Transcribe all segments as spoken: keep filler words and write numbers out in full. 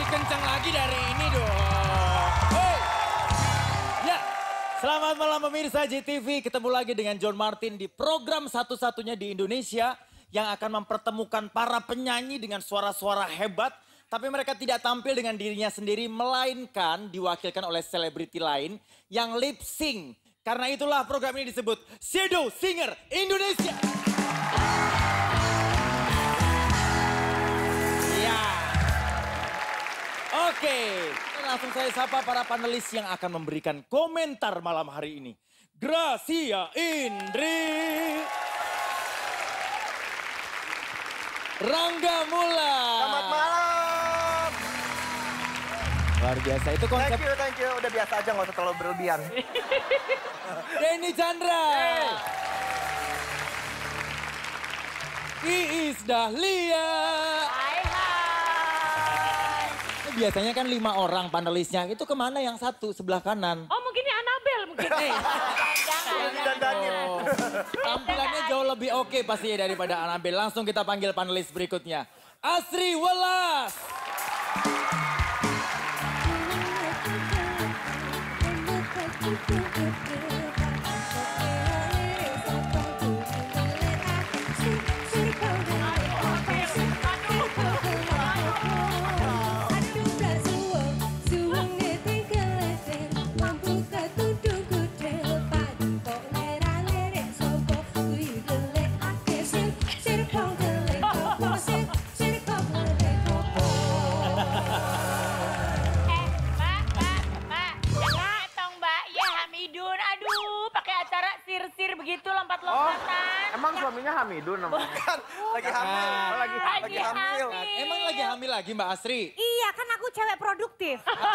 kencang lagi dari ini dong. Hey. Ya, selamat malam pemirsa J T V. Ketemu lagi dengan John Martin di program satu-satunya di Indonesia yang akan mempertemukan para penyanyi dengan suara-suara hebat. Tapi mereka tidak tampil dengan dirinya sendiri, melainkan diwakilkan oleh selebriti lain yang lip sync. Karena itulah program ini disebut Shadow Singer Indonesia. Ya. Oke, langsung saya sapa para panelis yang akan memberikan komentar malam hari ini. Gracia Indri. Rangga Mula. Selamat malam. Luar biasa, itu konsep. Thank you, thank you. Udah biasa aja, nggak usah terlalu berlebihan. Denny Chandra. Iis Dahlia. Hai, hai. Biasanya kan lima orang panelisnya, itu kemana yang satu sebelah kanan? Oh mungkin ini Anabel mungkin. Eh, Jangan. Dan Daniel. oh. Tampilannya jauh lebih oke pasti daripada Anabel. Langsung kita panggil panelis berikutnya. Asri Welas. Begitu lompat-lompatan. Emang suaminya Hamidun namanya? Kan lagi hamil. Ah. Lagi, Lagi lagi hamil. hamil. Emang lagi hamil lagi Mbak Asri? Iya, kan aku cewek produktif.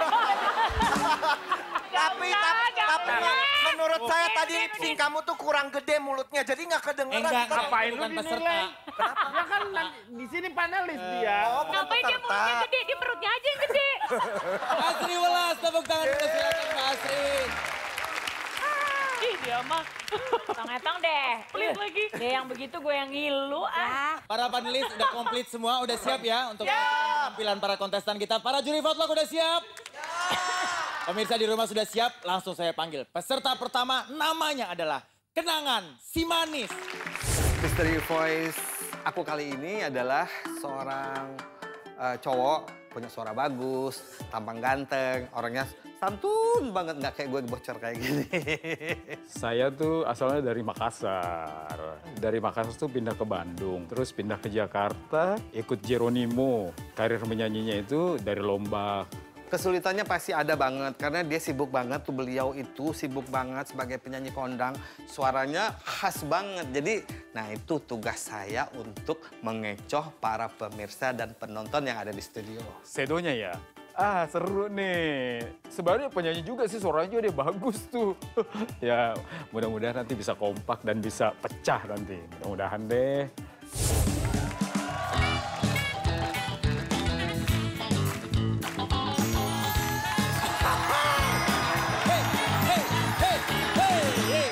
Tapi, usah, tapi, gak tapi usah. menurut saya Oke, tadi oke, lip sync kamu tuh kurang gede mulutnya. Jadi nggak Eh, kedengeran. enggak, Kan- Ngapain lu bukan peserta. dinilai? Ya kan nanti di sini panelis dia. Oh, bukan Ngapain dia peserta. mulutnya gede, dia perutnya aja yang gede. Asri Welas, tepuk tangan kita silakan Mbak Asri. Ih dia mah. Tong-etong deh. Pelit lagi. Dia yang begitu gue yang ngilu ah. Para panelis udah komplit semua, udah siap ya untuk penampilan para kontestan kita. Para juri vote udah siap? Pemirsa di rumah sudah siap? Langsung saya panggil. Peserta pertama namanya adalah Kenangan Si Manis. Mystery Voice aku kali ini adalah seorang eh, cowok, punya suara bagus, tampang ganteng, orangnya santun banget, nggak kayak gue bocor kayak gini. Saya tuh asalnya dari Makassar. Dari Makassar tuh pindah ke Bandung, terus pindah ke Jakarta, ikut Jeronimo. Karir menyanyinya itu dari lomba. Kesulitannya pasti ada banget, karena dia sibuk banget tuh, beliau itu sibuk banget sebagai penyanyi kondang. Suaranya khas banget, jadi nah itu tugas saya untuk mengecoh para pemirsa dan penonton yang ada di studio. Sedonya ya? Ah seru nih. Sebenarnya penyanyi juga sih, suaranya dia bagus tuh. Ya mudah-mudahan nanti bisa kompak dan bisa pecah nanti. Mudah-mudahan deh. Hey, hey, hey, hey, hey.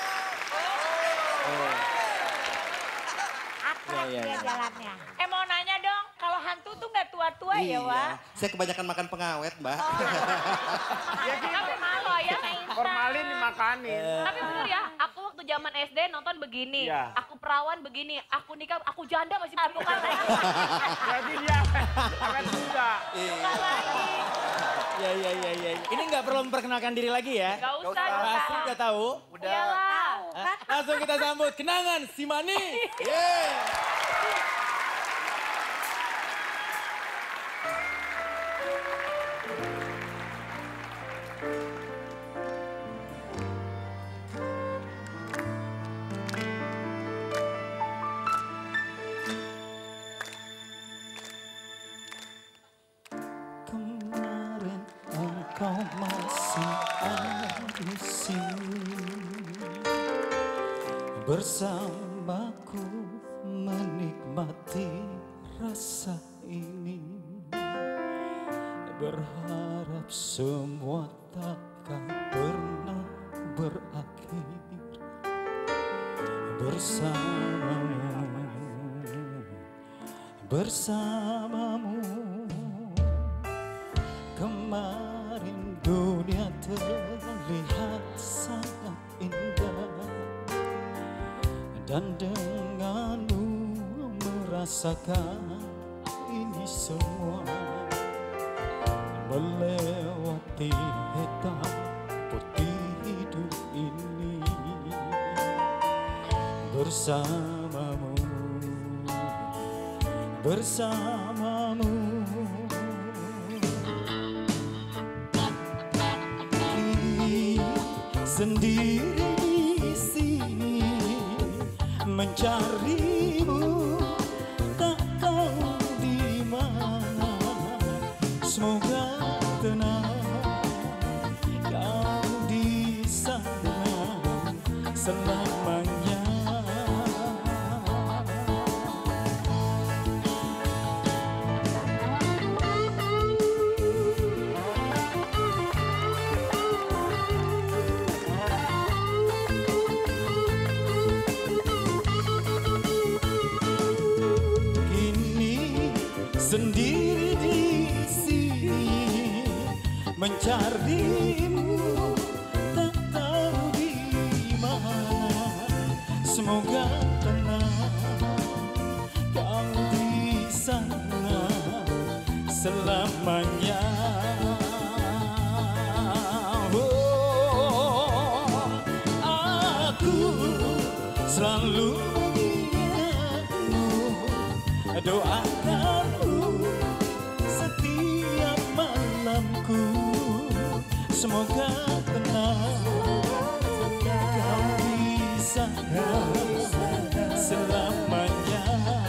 Akrab Ya, ya, dia ya. jalannya. Eh mau nanya dong, kalau hantu tuh nggak tua-tua ya, Wak? Saya kebanyakan makan pengawet, Mbak. Ya gitu. Tapi malu ya kayak Intan. Formalin dimakanin. Tapi bener ya, aku waktu zaman S D nonton begini. Iya. Aku perawan begini, aku nikah, aku janda masih bukan lagi. Jadi dia awet muda. Bukan lagi. Ya, ya, ya, ya. Ini nggak perlu memperkenalkan diri lagi ya? Gak usah, Mbak gak Asri usah. udah tahu? Udah. Iyalah. Hah? Langsung kita sambut Kenangan Si Manis. Yeah. Kemarin engkau masih ada di sini bersamaku menikmati rasa ini, berharap semua takkan pernah berakhir bersamamu, bersamamu. kemarin dunia terlihat sangat indah, dan denganmu merasakan ini semua, melewati hitam putih hidup ini bersamamu, bersamamu. Kini sendiri di sini mencarimu, tak tahu di mana. Semoga tenang kau di sana selamanya. Sendiri di sini mencarimu, tak tahu di mana. Semoga tenang kau di sana selamanya. Oh, aku selalu mengingatmu, doakanmu setiap malamku. Semoga tenang kau di sana selamanya.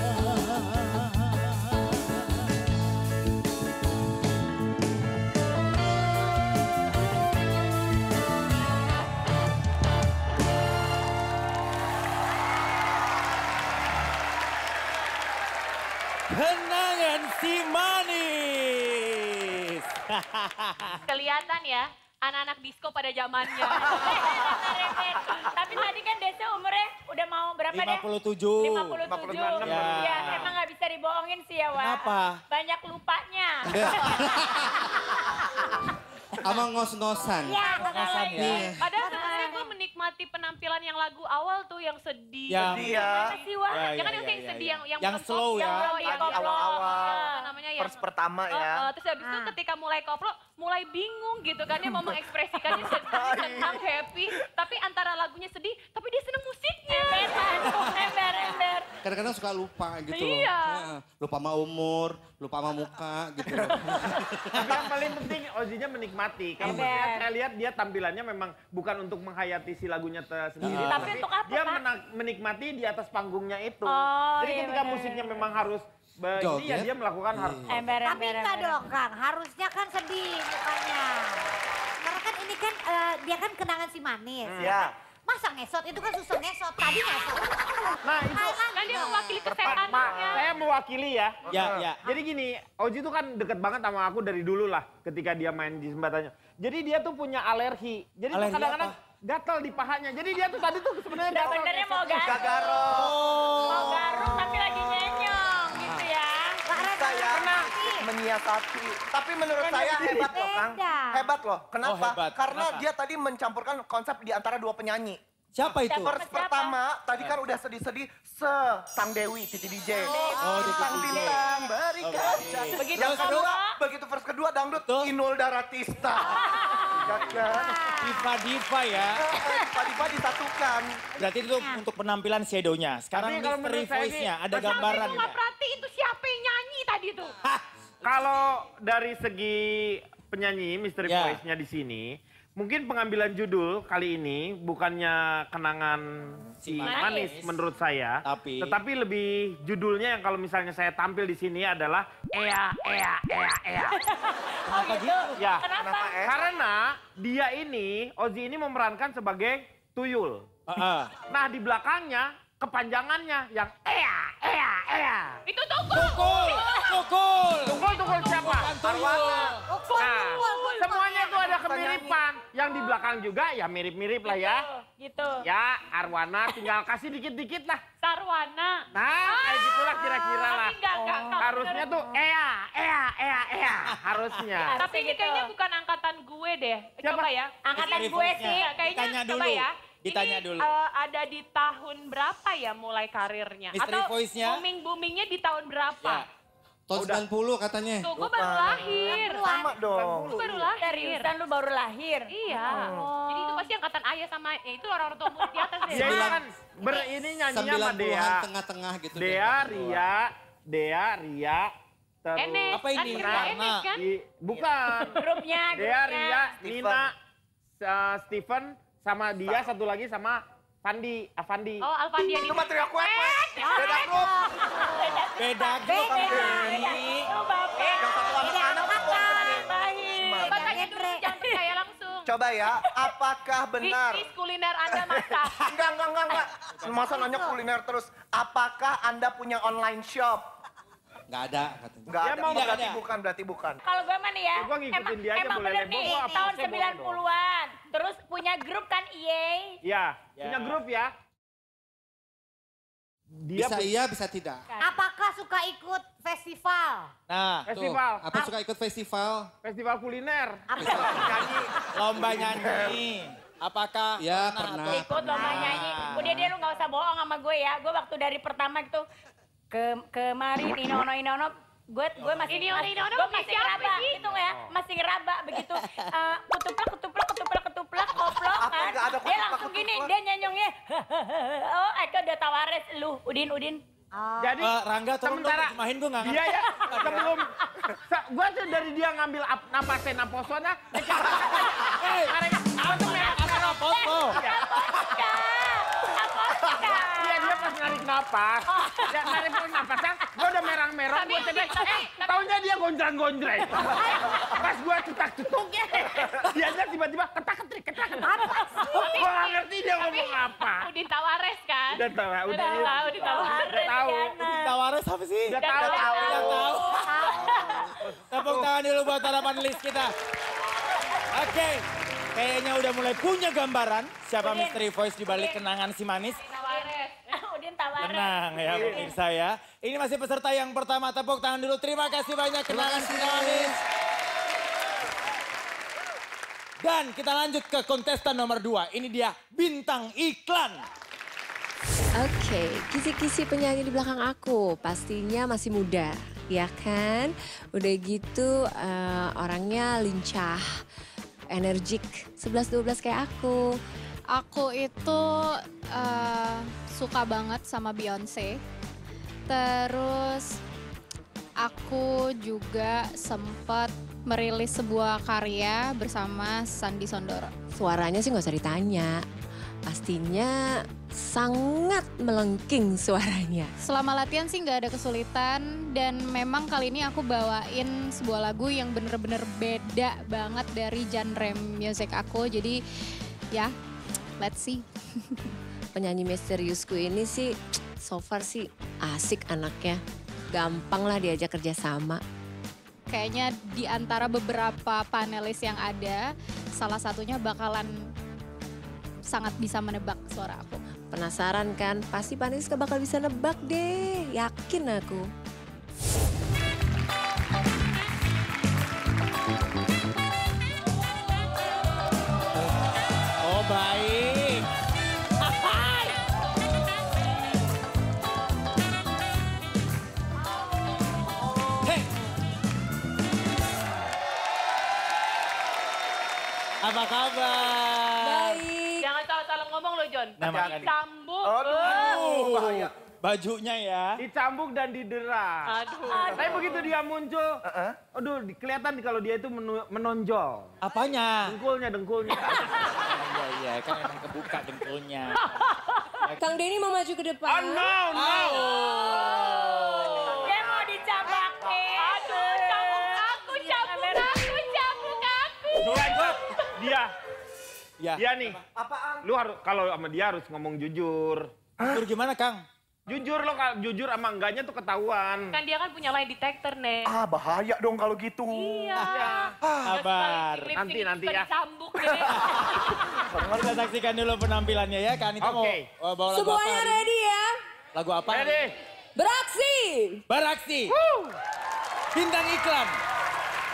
Kenangan si manis. Kelihatan ya, anak-anak disco pada zamannya. Tapi tadi kan Desa umurnya udah mau berapa deh? lima puluh tujuh. lima puluh tujuh. Ya. Ya, emang gak bisa dibohongin sih ya, Wak. Kenapa? Banyak lupanya. Sama ngos-ngosan. Iya, Ngos-ngosan ya. Padahal sebenarnya gue menikmati penampilan yang lagu awal tuh yang sedih. Yang- Sedih ya. Gimana sih, Wak? Ya, ya kan ya, yang ya, yang ya, sedih, ya. yang yang Yang bukan slow pop, ya. Yang slow, yang Tadi koplo. awal-awal. Apa namanya yang First pertama ya. Uh, uh, terus habis itu ketika mulai koplo, mulai bingung gitu kan. Dia mau mengekspresikannya sedih, senang, happy. Tapi antara lagunya sedih, tapi dia seneng musiknya. Emberan, ember, ember. Kadang-kadang suka lupa gitu loh. Iya. Heeh. Lupa sama umur, lupa sama muka gitu loh. Tapi yang paling penting Ozinya menikmati. Kalau Ember. saya, saya lihat dia tampilannya memang bukan untuk menghayati si lagunya sendiri. Tapi untuk apa, dia Pak? mena- menikmati di atas panggungnya itu. Oh, Jadi iya, ketika benar. musiknya memang harus begini ya Joget. dia melakukan harus. Ember, Tapi ember, enggak ember. dong Kang, harusnya kan sedih mukanya. Karena kan ini kan eh, dia kan kenangan si manis. Ya. Masa ngesot, itu kan susah ngesot, tadi ngesot. Nah itu Kan dia mewakili Pak, kesehatannya. saya mewakili ya. Ya, ya. Jadi gini, Oji itu kan deket banget sama aku dari dulu lah ketika dia main di Jembatannya. Jadi dia tuh punya alergi. Jadi tuh Alergi kadang-kadang apa? gatal di pahanya. Jadi dia tuh tadi tuh sebenarnya gatal. Sebenarnya mau garuk. Gagaro. Mau garuk tapi lagi nyenyong gitu ya. Bisa ya. Menyiasati. Tapi menurut saya hebat loh Kang. Beda. Hebat loh. Kenapa? Oh, hebat. Karena Kenapa? dia tadi mencampurkan konsep di antara dua penyanyi. Siapa itu? Siapa? First pertama, tadi kan udah sedih-sedih, se Sang Dewi, Titi D J. Oh, Titi Sang D J. bintang berikan. Begitu Yang kedua, kedua. begitu verse kedua dangdut, Tuh. Inul Daratista. Kan? Diva-diva ya. Tiba-tiba disatukan. Berarti itu untuk penampilan shadow-nya. Sekarang Tapi kalau mystery menurut saya voice-nya, sih, ada Mas gambaran. Aku nggak perhatiin itu siapa yang nyanyi tadi tuh. Kalau dari segi penyanyi Misteri Ya. Voice-nya di sini, mungkin pengambilan judul kali ini bukannya kenangan si Si manis, Manis. menurut saya, Tapi- tetapi lebih judulnya yang kalau misalnya saya tampil di sini adalah Ea Ea Ea Ea. Oh gitu. Ya. Kenapa? Kenapa, eh? Karena dia ini, Ozi ini memerankan sebagai tuyul. Heeh. Nah di belakangnya kepanjangannya yang Ea Ea Ea. Itu tukul. Tukul, tukul. Tukul tukul siapa? Arwana. Nah, semuanya itu ada kemiripan. Yang di belakang juga ya mirip-mirip lah ya. Gitu. Ya, Arwana tinggal kasih dikit-dikit lah. Sarwana. Nah, kayak gitulah kira-kira lah. Tapi enggak, enggak. enggak. Harusnya tuh Ea, Ea, Ea, Ea. harusnya. Tapi ini kayaknya bukan angkatan gue deh. Siapa? Coba ya. Angkatan Misteri gue Voice-nya. sih. Ya, kayaknya Ditanya coba dulu. ya. Ditanya ini dulu. eh, ada di tahun berapa ya mulai karirnya? Misteri Atau Voice-nya? booming-boomingnya di tahun berapa? Ya. Tahun sembilan puluh katanya. Tuh, gue baru lahir. Sama dong. Gue baru lahir. Seriusan lu baru lahir? Iya. Jadi itu pasti angkatan ayah sama ya itu orang-orang tua murid di atas deh. Dia ini kan ber ini nyanyinya sama sembilan Dea. puluhan tengah-tengah gitu. Dea, Ria, Dea, Ria, terus Enes, Apa kan ini? grupnya Karma. Enes kan? I- bukan. Grupnya, Dea, grupnya. Ria, Steven. Nina, uh, Steven, sama dia satu lagi sama Fandi, Avandi. Oh, Alfandia Itu mah trio kue kue. Beda grup. Beda grup. Beda. Ini. Yang satu anak-anak. Makanya dulu jangan percaya langsung. Coba ya, apakah benar? Bisnis kuliner Anda masak. Enggak, enggak, enggak, enggak. Masa nanya kuliner terus. Apakah Anda punya online shop? Nggak ada katanya. Enggak Dia ada, mau- berarti ada. bukan, berarti bukan. Kalau gue mah nih ya, Ya, gua ngikutin emang, dia aja, emang boleh bener lebo, nih, gua apa tahun saya boleh sembilan puluhan. Terus punya grup kan I E. Iya, Ya. punya grup ya. Dia Bisa pu- iya, bisa tidak. Apakah suka ikut festival? Nah, Tuh, festival, apa suka ikut festival? festival kuliner. Nyanyi. lomba nyanyi. Apakah Ya, pernah. atau- Ikut lomba nyanyi. Udah deh lu gak usah bohong sama gue ya. Gue waktu dari pertama gitu ke kemarin inono inono gue gue masih Inono, Inono gue punya masih siapa ngeraba sih? itu ya masih ngeraba begitu eh, kutuplak kutuplak kutuplak kutuplak koplok Apa kan nggak ada dia kutuplak, langsung gini kutuplak? dia nyanyinya oh Eka udah tawares lu udin udin Jadi Eh, Rangga tolong dong sementara terjemahin gue nggak ngerti. dia ya sebelum sa- gua tuh dari dia ngambil ap, napasen naposona Hei, apa tuh merek apa Raposo? Iya dia pas narik napas, dia narik napasnya, gua udah merang-merang, gua Tapi- cedek, tapi- eh, taunya dia gonjreng-gonjreng. Pas gua cetak-cetuk, dianya tiba-tiba ketak-ketrik, ketak-ketrik. Gua nggak ngerti dia ngomong apa. Udin Tawares kan? Udah tahu, udah, Udah tahu, Udin Tawares. udah tahu, Tawares apa sih? udah tahu. Udah tahu. Tepuk tangan dulu buat para panelis kita. Oke, kayaknya udah mulai punya gambaran siapa Udin. misteri voice di balik kenangan si manis. Tawares. udin tawares Tenang ya pemirsa ya. Ini masih peserta yang pertama. Tepuk tangan dulu. Terima kasih banyak kenangan si manis. Dan kita lanjut ke kontestan nomor dua. Ini dia bintang iklan. Oke, kisi-kisi penyanyi di belakang aku pastinya masih muda, ya kan? Udah gitu eh, orangnya lincah, energik, sebelas dua belas kayak aku. Aku itu eh, suka banget sama Beyonce. Terus aku juga sempat merilis sebuah karya bersama Sandi Sondoro. Suaranya sih nggak usah ditanya, pastinya sangat melengking suaranya. Selama latihan sih nggak ada kesulitan dan memang kali ini aku bawain sebuah lagu yang bener-bener beda banget dari genre music aku. Jadi ya, let's see. Penyanyi misteriusku ini sih so far sih asik anaknya. Gampang lah diajak kerjasama. Kayaknya di antara beberapa panelis yang ada, salah satunya bakalan sangat bisa menebak suara aku. Penasaran kan? Pasti panelis gak bakal bisa nebak deh, yakin aku. Oh baik. Hei. Apa kabar? Baik. Jangan salah-salah ngomong loh, John. Nah, makanya. Dicambuk. Aduh, bahaya. Bajunya ya. Dicambuk dan didera. Aduh. Tapi begitu dia muncul, Heeh. aduh di- kelihatan kalau dia itu menu- menonjol. Apanya? Dengkulnya, dengkulnya. Iya iya kan emang kebuka dengkulnya. Kang Denny mau maju ke depan. Oh no, no. dia mau dicampakin Aduh, cambuk aku, cambuk aku, cambuk aku. Dia, dia, Ya. dia nih. Apaan? Lu harus kalau sama dia harus ngomong jujur. Jujur gimana Kang? Jujur lo kalau jujur sama enggaknya tuh ketahuan. Kan dia kan punya lie detector, Nek. Ah, bahaya dong kalau gitu. Iya. Kabar. Lip sync Nanti, nanti suka ya. Dicambuk nih. Kita saksikan dulu penampilannya ya. Kak Anita mau Oke. mau bawa lagu Semuanya apa? hari ini? ready ya? Lagu apa? Ready? Beraksi! Beraksi. Bintang iklan.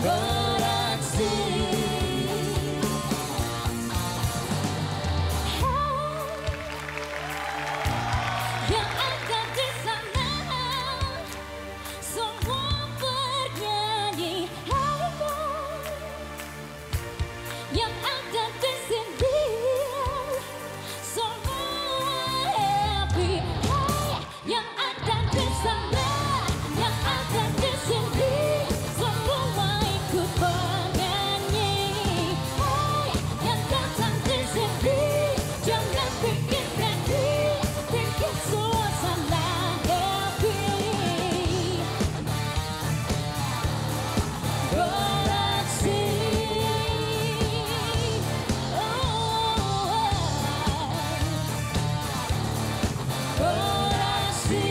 beraksi. Yang ada di sana semua bernyanyi, yang ada di sini semua happy. Yang ada di sana, yang ada di sini semua ikut bernyanyi. Yang datang di sini jangan bikin ready, bikin suasana happy. Beraksi. Beraksi.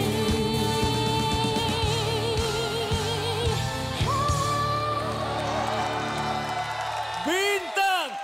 Bintang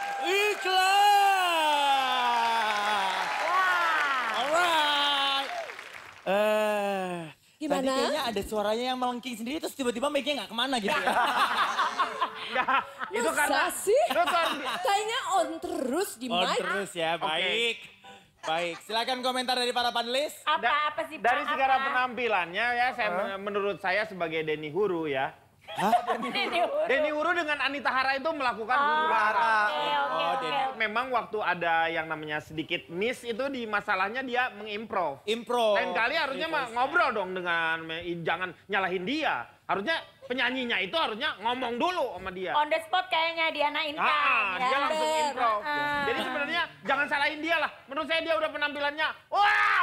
iklan. Alright. Eh, Gimana? Tadi kayaknya ada suaranya yang melengking sendiri terus tiba-tiba mic-nya nggak kemana gitu ya. Enggak, itu karena Masa sih? itu kan Kayaknya on terus di On mic. terus ya, baik. Baik, silakan komentar dari para panelis. Apa Da- apa sih Pak? dari segala Apa? penampilannya ya, saya menurut saya sebagai Denny Huru ya. Ini huruf. Denny Huru dengan Anita Hara itu melakukan huru Oh, hara. oke, oke, Oh, oke. Denny. Memang waktu ada yang namanya sedikit miss itu di masalahnya dia mengimprov. Impro. Lain kali harusnya mah ngobrol dong dengan, jangan nyalahin dia. Harusnya penyanyinya itu harusnya ngomong dulu sama dia. On the spot kayaknya Diana Intan. Ah, ya. dia langsung Bener. improv. Ah. Jadi sebenarnya jangan salahin dia lah. Menurut saya dia udah penampilannya, wow!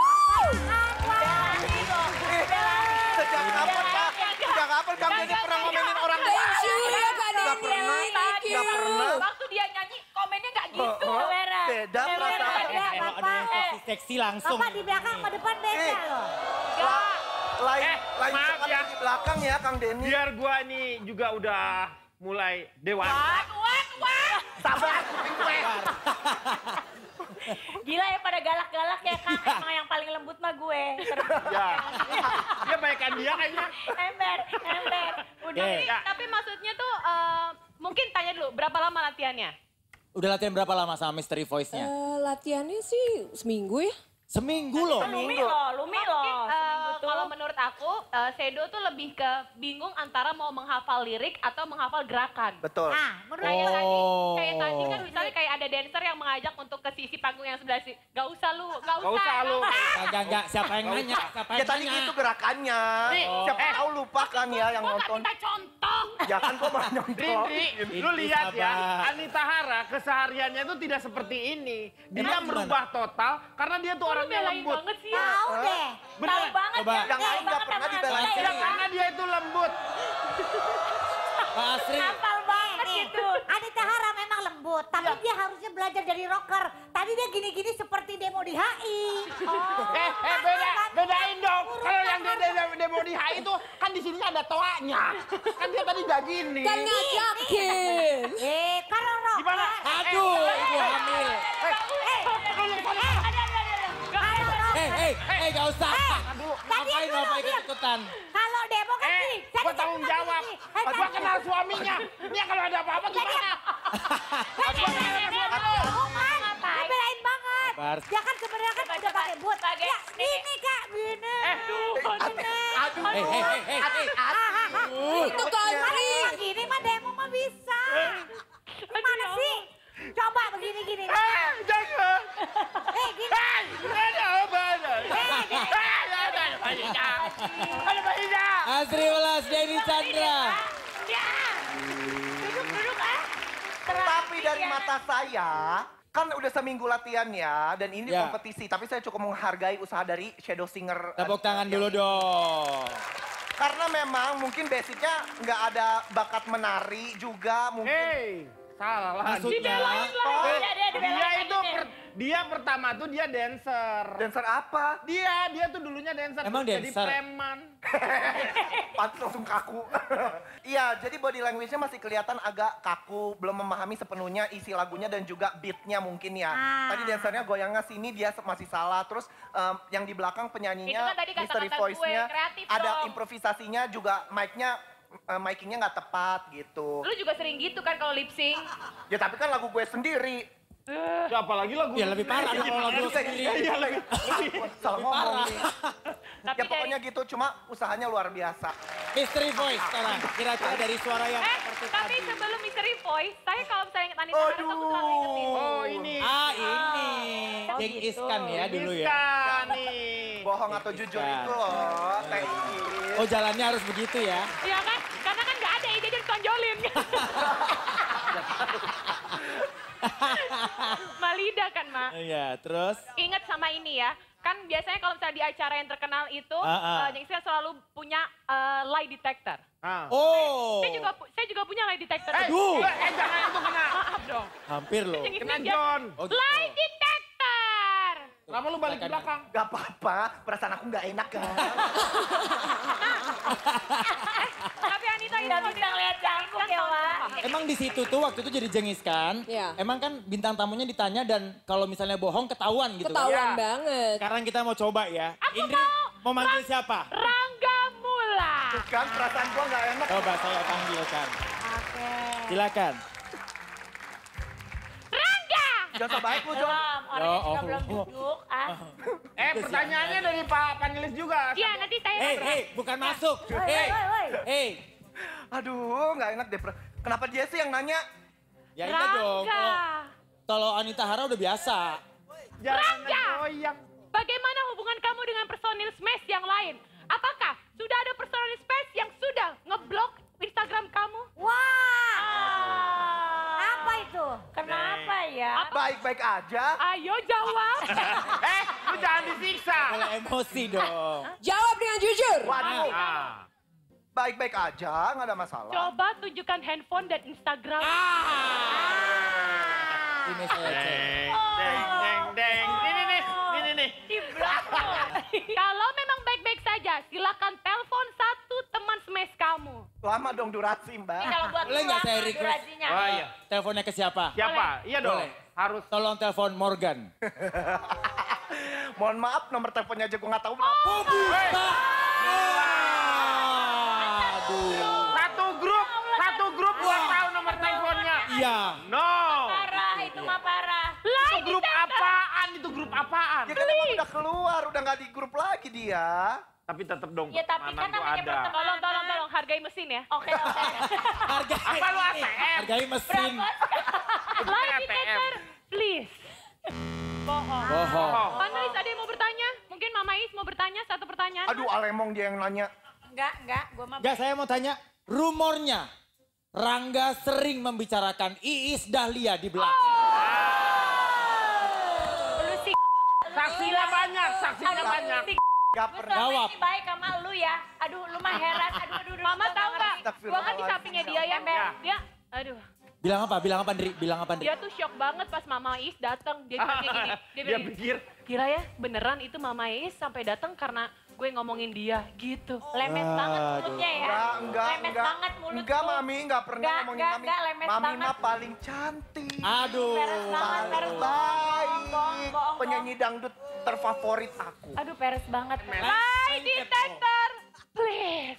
Sejak kapan Pak? Sejak kapan Kang Denny pernah ngomenin orang lain? Thank you ya Kak Nggak Denny. pernah, Thank you. nggak pernah. Waktu dia nyanyi komennya nggak gitu. Oh, oh. Vera. Beda Vera, perasaan. ada Kalau ada Bapak. yang seksi-seksi langsung. Bapak di belakang sama depan beda Eh. loh. La- Lain, Eh, lain maaf sekali ya. di belakang ya Kang Denny. Biar gua ini juga udah mulai dewasa. Wah, wah, wah. Sabar, kuping gue. Gila ya pada galak-galak ya Kang. Emang yang paling lembut mah gue. Ya. Dia baikan dia kayaknya. Ember, ember. Udah. Oke. Tapi, tapi maksudnya tuh eh, mungkin tanya dulu berapa lama latihannya? Udah latihan berapa lama sama Mystery Voice-nya? Eh, latihannya sih seminggu ya. Seminggu loh. Lumi loh, Lumi Mungkin loh. eh, Seminggu tuh. kalau menurut aku eh, Sedo tuh lebih ke bingung antara mau menghafal lirik atau menghafal gerakan. Betul. Ah, menurut Kayak tadi, Oh. kayak tadi kan misalnya kayak ada dancer yang mengajak untuk ke sisi panggung yang sebelah sini. Gak usah lu, gak usah. Gak usah lu. Enggak, enggak. Siapa yang nanya? Siapa Ya yang tadi nanya? gitu gerakannya. Nih, Siapa eh. tahu lupa kan ya yang Gua nggak nonton. minta contoh. Ya kan gua mau nyontok. Rindri, lu Rindri, lihat ya, sabar. Anita Hara kesehariannya itu tidak seperti ini. Dia Emang merubah total karena dia tuh Lu orangnya belain lembut. banget sih ya. Tahu deh. Bener. Tahu banget Coba. ya. Yang Tahu lain nggak banget pernah sama dibelain. Anita Ya, ya. karena dia itu lembut. Pak Asri. Hafal banget gitu. Anita Hara memang lembut, tapi dia harusnya belajar dari rocker. Tadi dia gini-gini seperti demo di H I. Oh, Eh, eh beda, bedain dong. Kalau yang dia demo, demo di H I itu kan di sini ada toanya. Kan dia tadi udah gini. Kan ngajakin. Eh, kalau rocker. Gimana? Aduh, ibu hamil. Eh, eh, eh, ada, ada, ada. Kalau rocker. Hei, hei, hei, gak usah. Tadi Ngapain dulu, bapak dia- ikut-ikutan? Kalau demo kan Eh, gini. gua tanggung jawab. Gua kenal suaminya. Dia kalau ada apa-apa gimana? Bukan, dibelain banget. Sabar. Dia kan sebenarnya kan udah pakai boot. Pakai Ya, gini kak, gini. Eh, Aduh. Hei, hei, hei, hei. Itu Kak Asri. Kalau gini mah demo mah bisa. Gimana sih? Coba begini-gini. Eh, jangan. Eh, gini. Eh, ada apa ada? Eh, ada bayinya. Ada bayinya. Asri Welas, Denny Chandra. Ya. Duduk, duduk ah. Tapi dari mata saya, kan udah seminggu latihan ya, dan ini Ya. kompetisi. Tapi saya cukup menghargai usaha dari Shadow Singer. Tepuk eh, tangan yang dulu ini. dong. Karena memang mungkin basicnya nggak ada bakat menari juga mungkin. Hei, salah lah. Maksudnya? Oh, dia, dia, Dia dibelain itu lagi nih. per- dia pertama tuh dia dancer. Dancer apa? Dia, dia tuh dulunya dancer. Emang terus jadi dancer? preman. Pantes langsung kaku. Iya, jadi body language-nya masih kelihatan agak kaku, belum memahami sepenuhnya isi lagunya dan juga beat-nya mungkin ya. Ah. Tadi dancernya goyangnya sini dia masih salah, terus em, yang di belakang penyanyinya Itu kan tadi mystery kata-kata gue, voice-nya kreatif ada dong. improvisasinya juga mic-nya uh, micingnya nggak tepat gitu. Lu juga sering gitu kan kalau lip sync? Ya tapi kan lagu gue sendiri. Siapa lagi lagu? Ya lebih parah dong kalau lagu sendiri. Iya, lebih, salah ngomong nih. Tapi Ya pokoknya gitu, cuma usahanya luar biasa. Mystery Voice sekarang, kira-kira dari suara yang Eh, seperti tapi tadi. sebelum Mystery Voice, saya kalau misalnya inget Anita Harris, aku selalu ingetin. Oh ini. Ah ini, Oh, Jeng gitu. Iskan ya dulu ya. Iskan nih. Bohong atau jujur itu loh, Teh Iis. Oh jalannya harus begitu ya. Iya kan? Karena kan nggak ada ya, jadi ditonjolin. Malida kan, Mak? Iya, terus? Ingat sama ini ya, kan biasanya kalau misalnya di acara yang terkenal itu, Ah, ah. uh, Jeng Iskan selalu punya uh, lie detector. Ah. Oh, Saya juga pu- saya juga punya lie detector. Eh, Aduh. eh, eh, jangan itu kena. Maaf dong. hampir loh. Jeng Kena Iskan dia- John. Oh, gitu. Lie detector. Lama lu balik ke belakang. Gak apa-apa, perasaan aku gak enak kan. Tapi Anita itu Nggak kalau bisa dia- ngeliat cangkuk ya, Wak. Emang di situ tuh waktu itu jadi jengis kan? Iya. Emang kan bintang tamunya ditanya dan kalau misalnya bohong ketahuan gitu. kan? Ketahuan Ya. banget. Sekarang kita mau coba ya. Aku Indri mau mau manggil siapa? Rangga Mula. Tuh kan perasaan gua gak enak. Coba saya panggilkan. Oke. Silakan. Rangga. Jangan so baik lu, Jon. Belum, orangnya Ya juga belum Allah. duduk. Ah. Eh pertanyaannya dari Pak panelis juga. Iya, nanti saya Hei, hei, bukan masuk. Woi, Hei, woi, woi. hei. Aduh, gak enak deh. Kenapa dia sih yang nanya? Ya ini dong. Rangga. Kalau, kalau Anita Hara udah biasa. Jangan Rangga. goyang. Bagaimana hubungan kamu dengan personil Smash yang lain? Apakah sudah ada personil Smash yang sudah ngeblok Instagram kamu? Wah. Ah. Apa itu? Kenapa ya? Baik-baik aja. Ayo jawab. Eh, lu jangan disiksa. Kalau emosi dong. Jawab dengan jujur. Waduh, Ah. baik-baik aja, gak ada masalah. Coba tunjukkan handphone dan Instagram. Ini saya cek. Deng, deng, deng, deng. Ini nih, ini nih. Di belakang. Kalau memang baik-baik saja, silakan telepon satu teman Smash kamu. Lama dong durasi, Mbak. Ini kalau buat Boleh nggak pulang, saya request? durasinya. Oh iya. Teleponnya ke siapa? Siapa? Iya dong. Boleh. Harus. Tolong telepon Morgan. Mohon maaf, nomor teleponnya aja gue gak tahu. Oh, buta. Aduh. Satu grup, satu grup gua tahu nomor teleponnya. Iya. No. Parah, itu mah parah. Itu grup apaan? Itu grup apaan? Ya kan emang udah keluar, udah gak di grup lagi dia. Tapi tetep dong Ya, tapi pertemanan kan tuh namanya ada. pertemanan. Tolong, tolong, tolong, hargai mesin ya. Oke, oke. Hargai. Apa lu A T M? Hargai mesin. Lie A T M. detector, please. Bohong. Bohong. Panelis ada yang mau bertanya? Mungkin Mama Is mau bertanya satu pertanyaan? Aduh, Alemong dia yang nanya. Enggak, enggak. Gue mah Enggak, saya mau tanya. Rumornya Rangga sering membicarakan Iis Dahlia di belakang. Lu sih. Saksinya banyak, saksinya Aduh, banyak. si Gak Gue pernah. selama Jawab. ini baik sama lu ya. Aduh, lu mah heran. Aduh, aduh, aduh. Mama gua tahu nggak? ngerti. Gua kan di sampingnya dia ya, Mbak. Dia, aduh. Bilang apa? Bilang apa, Ndri? Bilang apa, Ndri? Dia tuh shock banget pas Mama Is datang. Dia bilang kayak gini. Dia Dia bilang, pikir. gila ya, beneran itu Mama Is sampai datang karena gue ngomongin dia gitu. Lemes banget Aduh. mulutnya ya. Enggak, enggak, Lemes enggak. banget mulut Enggak, lu. Mami, enggak pernah Enggak, ngomongin enggak, Mami. enggak, lemes Mami banget. mah paling cantik. Aduh. Peres banget, peres Paling banget. baik. Bohong, bohong, Penyanyi dangdut terfavorit aku. Aduh, peres banget. Lie detector, please.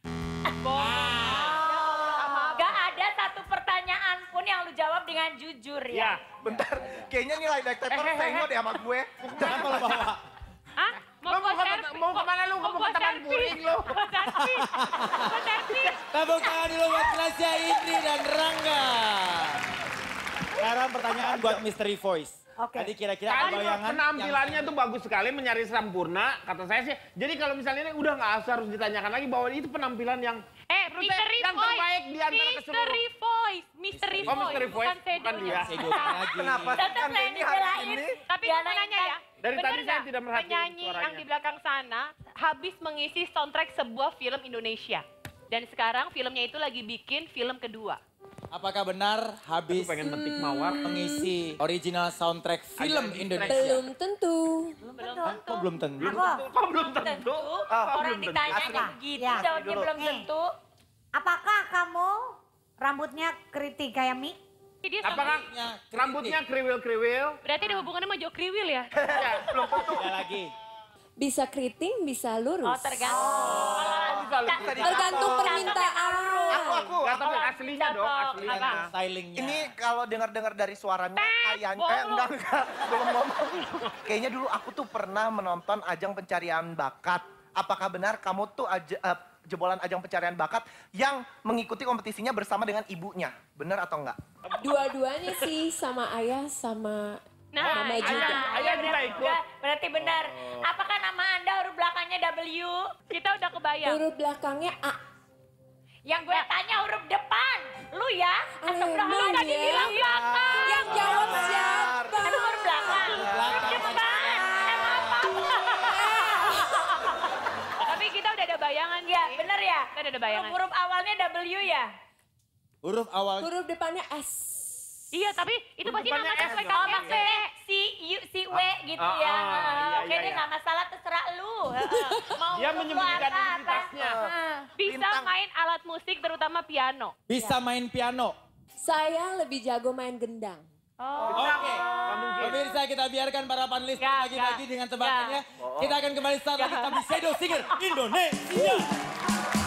Gak ada satu pertanyaan pun yang lu jawab dengan jujur Ya. ya. Bentar, kayaknya nilai detektor senggol deh sama gue. Kenapa lo bawa? Hah? Lu mau gua ke- servis? mau kemana lu? Mau ke gua Taman servis. Puring lu? Gua servis. Gua servis. Tepuk tangan dulu buat Klasya, Indri, dan Rangga. Sekarang pertanyaan buat Mystery Voice. Oke. Tadi kira-kira Kali bayangan penampilannya tuh bagus sekali, mencari sempurna, kata saya sih. Jadi kalau misalnya ini udah nggak harus ditanyakan lagi bahwa itu penampilan yang Eh, menurut Mystery saya yang Voice. terbaik di antara keseluruhan. Mystery Voice. Mystery Oh, Voice. Mystery Voice, Bukan saya bukan dulu. dia. Saya googling lagi. Kenapa sih Tetap kan lah yang ini hari dibelain. ini? Tapi Dia aku mau nanya nanya ya. Dari bener tadi saya nggak tidak merhatiin penyanyi suaranya. yang di belakang sana habis mengisi soundtrack sebuah film Indonesia. Dan sekarang filmnya itu lagi bikin film kedua. Apakah benar habis Aku pengen metik mawar. mengisi original soundtrack film Agak Indonesia? Belum tentu. Hah? Kok belum tentu? Apa? Kok belum tentu? Ah, Orang belum tentu. ditanya Asli. kayak begitu, Ya. jawabnya Dulu. belum Eh. tentu. Apakah kamu rambutnya keriting kayak Mi? Dia Apakah sama- rambutnya kriwil-kriwil? berarti ada hubungannya sama Jo Kriwil ya? Ya, belum tentu. Ada lagi. Bisa keriting, bisa lurus. Oh, tergantung. Kalau Oh, bisa apa lu? Tergantung permintaan. Aku, aku. Gak tapi aslinya dong, aslinya. Apa? Stylingnya. Ini kalau dengar-dengar dari suaranya kayaknya eh enggak enggak belum ngomong. Kayaknya dulu aku tuh pernah menonton ajang pencarian bakat. Apakah benar kamu tuh aja, uh, jebolan ajang pencarian bakat yang mengikuti kompetisinya bersama dengan ibunya? Benar atau enggak? Dua-duanya sih sama ayah sama Nah, mama iya. juga. Ayah juga ikut. Berarti benar. Apakah nama Anda huruf belakangnya W? Kita udah kebayang. Huruf belakangnya A. Yang gue tanya huruf depan. Lu ya? Emang Tadi ya? bilang belakang. Yang jawab siapa? Aduh, huruf belakang. Huruf depan. Emang apa? Tapi kita udah ada bayangan. Ya, benar ya? Kita udah ada bayangan. Huruf awalnya W ya? Huruf awal. Huruf depannya S. Iya, tapi itu pasti nama Depannya S sesuai Oh, kakek. maksudnya si U, si W gitu Ah, ya. ah, iya, Oke iya, deh, iya. nggak masalah, terserah lu. Mau Dia huruf lu menyembunyikan apa, apa? identitasnya. Bisa Bintang. main alat musik terutama piano. Bisa main piano. Saya lebih jago main gendang. Oh. Oke. Nggak mungkin. Pemirsa kita biarkan para panelis Nggak, bagi-bagi nggak, dengan tebakannya. nggak. Kita akan kembali saat lagi kami Shadow Singer Indonesia.